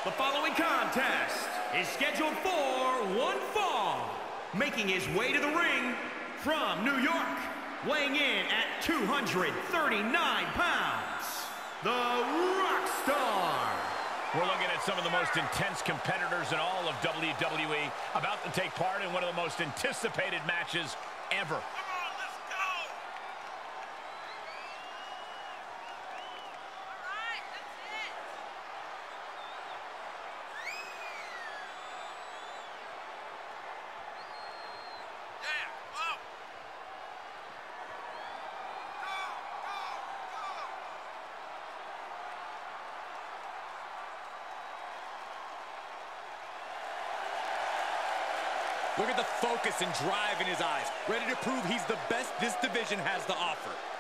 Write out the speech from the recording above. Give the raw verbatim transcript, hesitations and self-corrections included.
The following contest is scheduled for one fall. Making his way to the ring from New York, weighing in at two hundred thirty-nine pounds, the Rockstar. We're looking at some of the most intense competitors in all of W W E about to take part in one of the most anticipated matches ever. Look at the focus and drive in his eyes, ready to prove he's the best this division has to offer.